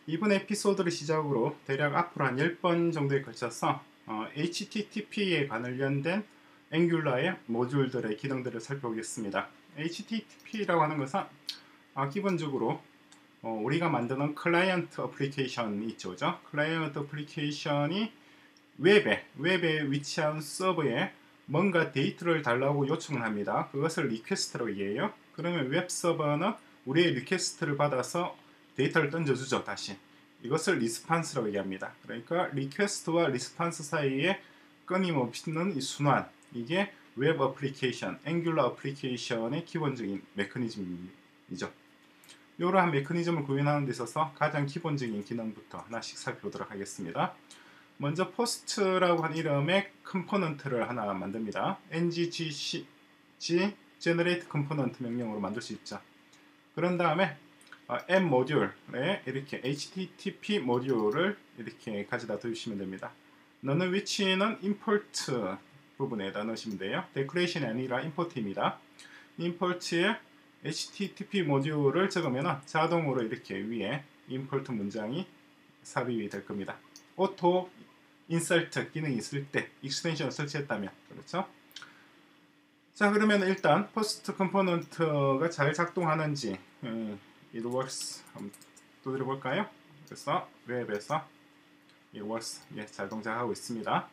이번 에피소드를 시작으로 대략 앞으로 한 10번 정도에 걸쳐서 HTTP에 관련된 앵귤라의 모듈들의 기능들을 살펴보겠습니다. HTTP라고 하는 것은 기본적으로 우리가 만드는 클라이언트 어플리케이션이 있죠. 그죠? 클라이언트 어플리케이션이 웹에 위치한 서버에 뭔가 데이터를 달라고 요청을 합니다. 그것을 리퀘스트라고 얘기해요. 그러면 웹 서버는 우리의 리퀘스트를 받아서 데이터를 던져주죠. 다시 이것을 리스판스라고 얘기합니다. 그러니까 리퀘스트와 리스판스 사이에 끊임없는 이 순환, 이게 웹 어플리케이션, 앵귤러 어플리케이션의 기본적인 메커니즘이죠. 이러한 메커니즘을 구현하는 데 있어서 가장 기본적인 기능부터 하나씩 살펴보도록 하겠습니다. 먼저 post라고 한 이름의 컴포넌트를 하나 만듭니다. ngGC generate component 명령으로 만들 수 있죠. 그런 다음에 m 모듈에 이렇게 http 모듈을 이렇게 가져다 두시면 됩니다. 넣는 위치는 import 부분에다 넣으시면 돼요. 데코레이션이 아니라 import입니다. import에 http 모듈을 적으면 자동으로 이렇게 위에 import 문장이 삽입이 될 겁니다. auto insert 기능이 있을 때 익스텐션을 설치했다면 그렇죠. 자, 그러면 일단 post 컴포넌트가 잘 작동하는지 it works 한번 두드려 볼까요? 그래서 웹에서 it works 잘 동작하고 있습니다.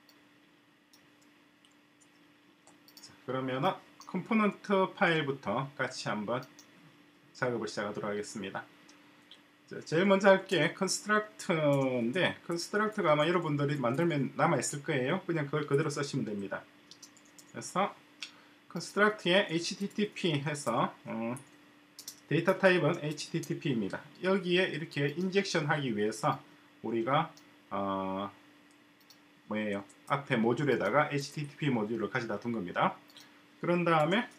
자, 그러면은 컴포넌트 파일부터 같이 한번 작업을 시작하도록 하겠습니다. 자, 제일 먼저 할 게 construct인데 construct가 아마 여러분들이 만들면 남아있을 거예요. 그냥 그걸 그대로 쓰시면 됩니다. 그래서 construct에 http 해서 데이터 타입은 http입니다. 여기에 이렇게 인젝션 하기 위해서 우리가 뭐예요? 앞에 모듈에다가 http 모듈을 가져다 둔 겁니다. 그런 다음에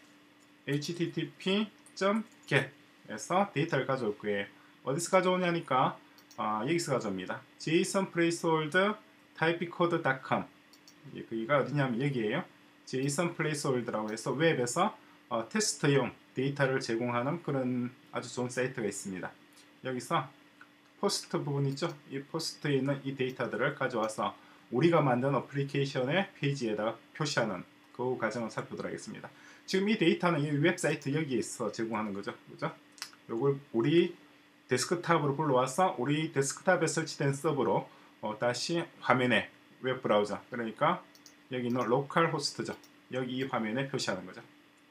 http.get 에서 데이터를 가져올 거예요. 어디서 가져오냐니까 여기서 가져옵니다. json placeholder typecode.com 여기가 어디냐면 여기에요. json placeholder라고 해서 웹에서 테스트용 데이터를 제공하는 그런 아주 좋은 사이트가 있습니다. 여기서 포스트 부분 있죠? 이 포스트에 있는 이 데이터들을 가져와서 우리가 만든 어플리케이션의 페이지에다 표시하는 그 과정을 살펴보도록 하겠습니다. 지금 이 데이터는 이 웹사이트 여기에서 제공하는 거죠. 그죠? 요걸 우리 데스크탑으로 불러와서 우리 데스크탑에 설치된 서버로 다시 화면에 웹 브라우저, 그러니까 여기 있는 로컬 호스트죠. 여기 이 화면에 표시하는 거죠.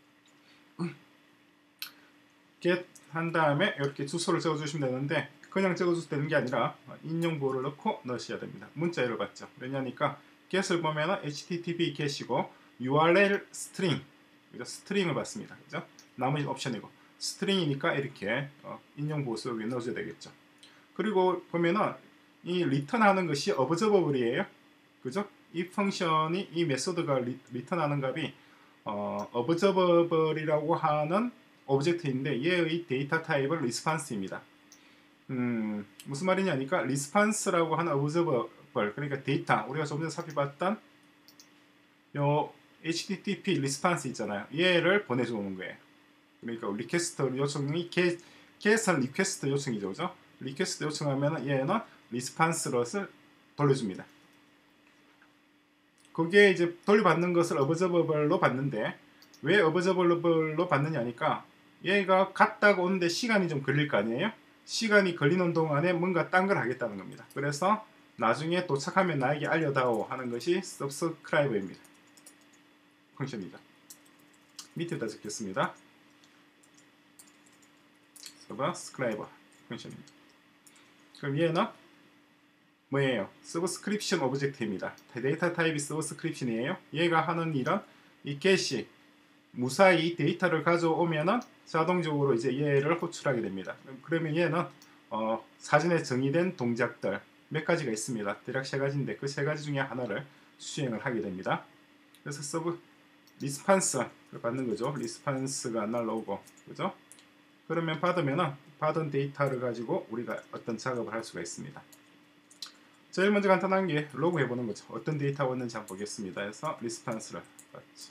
get 한 다음에 이렇게 주소를 적어주시면 되는데 그냥 적어줘도 되는 게 아니라 인용보호를 넣고 넣으셔야 됩니다. 문자열을 받죠. 왜냐니까 get을 보면 http get이고 url string, 스트링을 받습니다. 그죠? 나머지 옵션이고 스트링이니까 이렇게 인용보호 속에 넣어줘야 되겠죠. 그리고 보면은 이 리턴하는 것이 observable이에요. 그죠? 이 펑션이 이 메소드가 리턴하는 값이 observable이라고 하는 오브젝트인데 얘의 데이터 타입은 response입니다. 무슨 말이냐니까 response라고 하는 observable, 그러니까 데이터 우리가 조금 전에 살펴봤던 요 http response 있잖아요. 얘를 보내주는 거예요. 그러니까 리퀘스트 요청이 get은 리퀘스트 요청이죠. 그죠? 리퀘스트 요청하면 얘는 response를 돌려줍니다. 그게 이제 돌려받는 것을 observable로 받는데 왜 observable로 받느냐니까 얘가 갔다가 오는데 시간이 좀 걸릴 거 아니에요? 시간이 걸리는 동안에 뭔가 딴 걸 하겠다는 겁니다. 그래서 나중에 도착하면 나에게 알려다오 하는 것이 subscribe입니다. 펑션이죠. 밑에다 적겠습니다. subscribe 펑션입니다. 그럼 얘는 뭐예요? 서브스크립션 오브젝트입니다. 데이터 타입이 서브스크립션이에요. 얘가 하는 일은 이 get이 무사히 데이터를 가져오면은 자동적으로 이제 얘를 호출하게 됩니다. 그러면 얘는 사전에 정의된 동작들 몇 가지가 있습니다. 대략 세 가지인데 그 세 가지 중에 하나를 수행을 하게 됩니다. 그래서 리스판스를 받는 거죠. 리스판스가 날라오고, 그죠? 그러면 받으면은 받은 데이터를 가지고 우리가 어떤 작업을 할 수가 있습니다. 제일 먼저 간단한 게 로그 해보는 거죠. 어떤 데이터가 왔는지 한번 보겠습니다. 해서 리스판스를 받죠.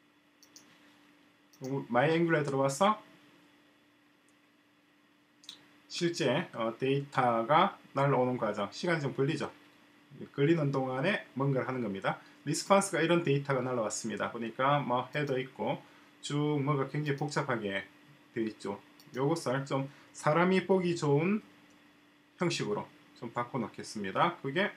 마이 앵글에 들어와서 실제 데이터가 날라오는 과정, 시간이 좀 걸리죠. 걸리는 동안에 뭔가를 하는 겁니다. 리스폰스가 이런 데이터가 날라왔습니다. 보니까 뭐 헤더 있고 쭉 뭐가 굉장히 복잡하게 되어 있죠. 요것을 좀 사람이 보기 좋은 형식으로 좀 바꿔놓겠습니다. 그게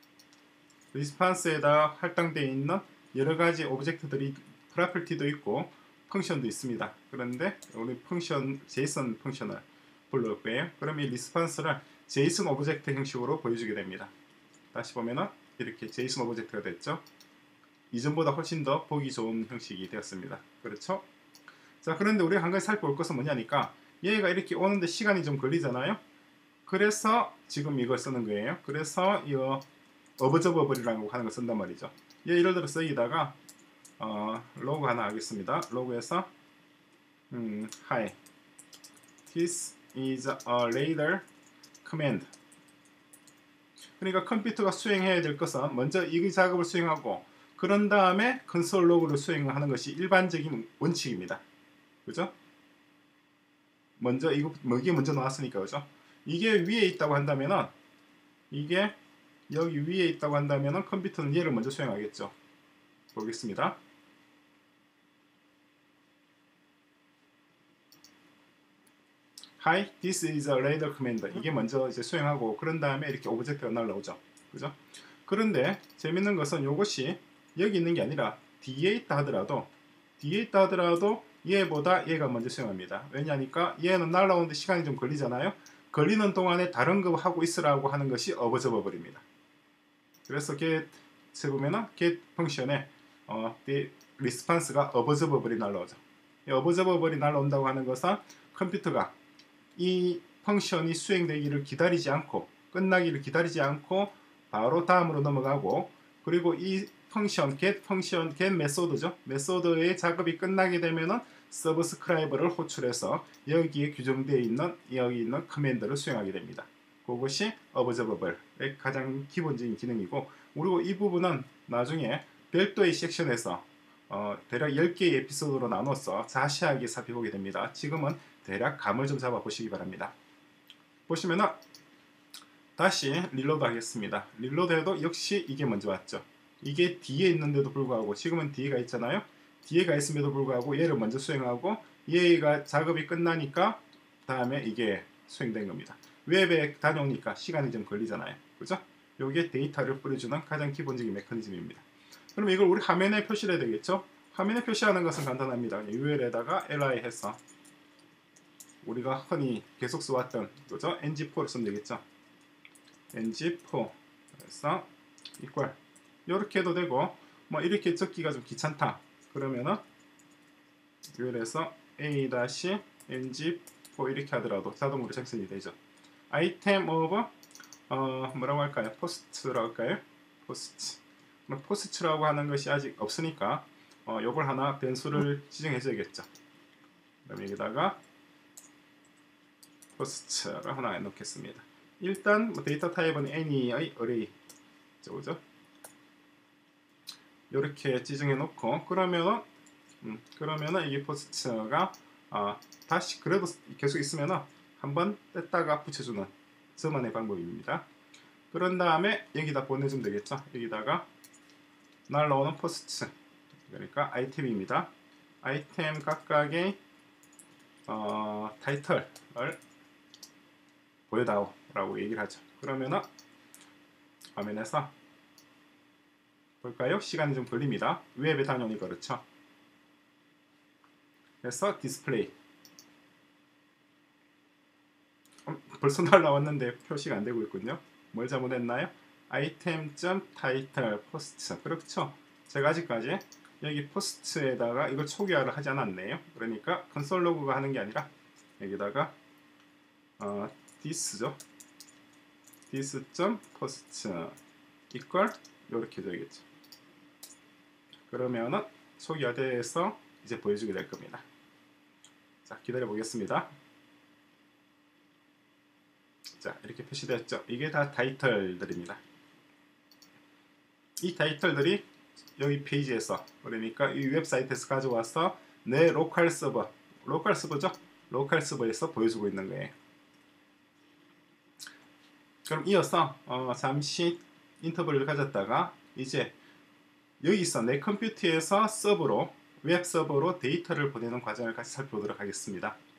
리스폰스에다 할당되어 있는 여러 가지 오브젝트들이 프로퍼티도 있고 펑션도 있습니다. 그런데 우리 펑션 JSON 펑션을 불러올 거예요. 그럼 이 리스폰스를 JSON 오브젝트 형식으로 보여주게 됩니다. 다시 보면은 이렇게 JSON 오브젝트가 됐죠. 이전보다 훨씬 더 보기 좋은 형식이 되었습니다. 그렇죠? 자, 그런데 우리가 한 가지 살펴볼 것은 뭐냐니까 얘가 이렇게 오는데 시간이 좀 걸리잖아요. 그래서 지금 이걸 쓰는 거예요. 그래서 이 어버저버블이라고 하는 걸 쓴단 말이죠. 얘 예를 들어서 여기다가 로그 하나 하겠습니다. 로그에서 Hi, this is a radar command. 그러니까 컴퓨터가 수행해야 될 것은 먼저 이 작업을 수행하고 그런 다음에 컨솔 로그를 수행하는 것이 일반적인 원칙입니다. 그죠? 먼저 이게 먼저 나왔으니까 그죠? 이게 위에 있다고 한다면은 이게 여기 위에 있다고 한다면은 컴퓨터는 얘를 먼저 수행하겠죠. 보겠습니다. Hi, this is a radar command. 이게 먼저 이제 수행하고 그런 다음에 이렇게 오브젝트가 날라오죠. 그죠? 그런데 재밌는 것은 이것이 여기 있는 게 아니라 뒤에 있다 하더라도 얘보다 얘가 먼저 수행합니다. 왜냐니까 얘는 날라오는데 시간이 좀 걸리잖아요. 걸리는 동안에 다른 거 하고 있으라고 하는 것이 어버저버블입니다. 그래서 get 보면은 get 펑션에 리스폰스가 어버저버블이 날라오죠. 이 어버저버블이 날라온다고 하는 것은 컴퓨터가 이 펑션이 수행되기를 기다리지 않고 끝나기를 기다리지 않고 바로 다음으로 넘어가고 그리고 이 펑션 get 메소드죠. 메소드의 작업이 끝나게 되면은 서브스크라이버를 호출해서 여기에 규정되어 있는 여기 있는 커맨드를 수행하게 됩니다. 그것이 어버저버블의 가장 기본적인 기능이고 그리고 이 부분은 나중에 별도의 섹션에서 대략 10개의 에피소드로 나눠서 자세하게 살펴보게 됩니다. 지금은 대략 감을 좀 잡아 보시기 바랍니다. 보시면은 다시 릴로드 하겠습니다. 릴로드 해도 역시 이게 먼저 왔죠. 이게 뒤에 있는데도 불구하고 지금은 뒤에가 있잖아요. 뒤에가 있음에도 불구하고 얘를 먼저 수행하고 얘가 작업이 끝나니까 다음에 이게 수행된 겁니다. 웹에 다녀오니까 시간이 좀 걸리잖아요. 그죠? 요게 데이터를 뿌려주는 가장 기본적인 메커니즘입니다. 그럼 이걸 우리 화면에 표시를 해야 되겠죠? 화면에 표시하는 것은 간단합니다. UL에다가 li 해서 우리가 흔히 계속 써왔던 그죠? ng4를 쓰면 되겠죠? ng4 해서 equal 이렇게 해도 되고 뭐 이렇게 적기가 좀 귀찮다 그러면은 UL에서 a-ng4 이렇게 하더라도 자동으로 작성이 되죠. item of 뭐라고 할까요? post라고 할까요? post라고 하는 것이 아직 없으니까 요걸 하나 변수를 지정해 줘야겠죠. 그럼 여기다가 post를 하나 넣겠습니다. 일단 데이터 타입은 any의 array 그죠? 이렇게 지정해 놓고 그러면은 이게 post가 다시 그래도 계속 있으면은 한번 뗐다가 붙여주는 저만의 방법입니다. 그런 다음에 여기다 보내주면 되겠죠. 여기다가 날라오는 post 그러니까 아이템입니다. 아이템 각각의 타이틀을 보여다오 라고 얘기를 하죠. 그러면은 화면에서 볼까요? 시간이 좀 걸립니다. 웹에 다녀오니 그렇죠. 그래서 디스플레이 벌써 날라왔는데 표시가 안 되고 있군요. 뭘 잘못했나요? item.title post 그렇죠. 제가 아직까지 여기 포스트에다가 이걸 초기화를 하지 않았네요. 그러니까 컨솔 로그가 하는 게 아니라 여기다가 this죠. this.post equal 이렇게 되겠죠. 그러면은 초기화돼서 이제 보여주게 될 겁니다. 자, 기다려 보겠습니다. 자, 이렇게 표시되었죠. 이게 다 타이틀들입니다. 이 타이틀들이 여기 페이지에서 그러니까 이 웹사이트에서 가져와서 내 로컬 서버죠? 로컬 서버에서 보여주고 있는 거예요. 그럼 이어서 잠시 인터벌을 가졌다가 이제 여기서 내 컴퓨터에서 서버로 웹 서버로 데이터를 보내는 과정을 같이 살펴보도록 하겠습니다.